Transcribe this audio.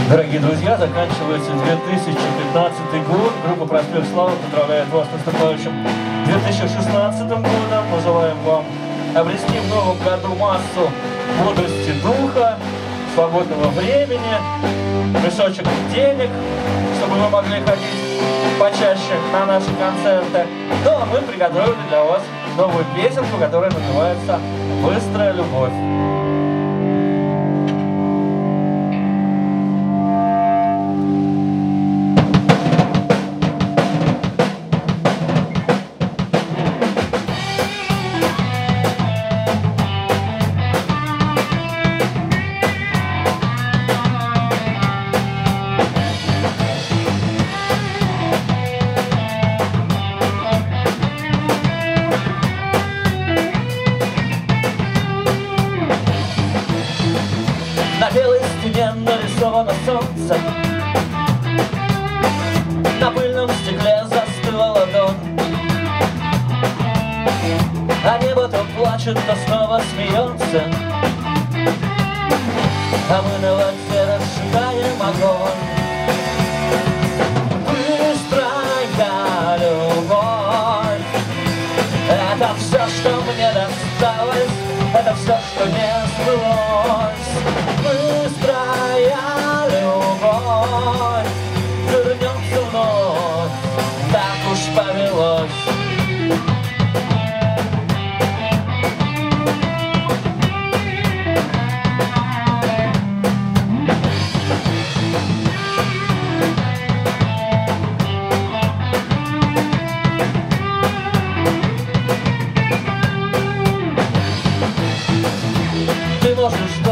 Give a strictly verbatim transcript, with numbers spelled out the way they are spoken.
Дорогие друзья, заканчивается две тысячи пятнадцатый год. Группа «Проспект Славы» поздравляет вас с наступающим две тысячи шестнадцатым годом. Мы желаем вам обрести в новом году массу бодрости духа, свободного времени, мешочек денег, чтобы вы могли ходить почаще на наши концерты. Ну а мы приготовили для вас новую песенку, которая называется «Быстрая любовь». На белой стене нарисовано солнце, на пыльном стекле застыла ладонь, а небо то плачет, то снова смеется, а мы на воде разжигаем огонь. Быстрая любовь — это все, что мне досталось, это все, что не сбылось. Быстрая любовь вернется вновь, так уж повелось. Ты можешь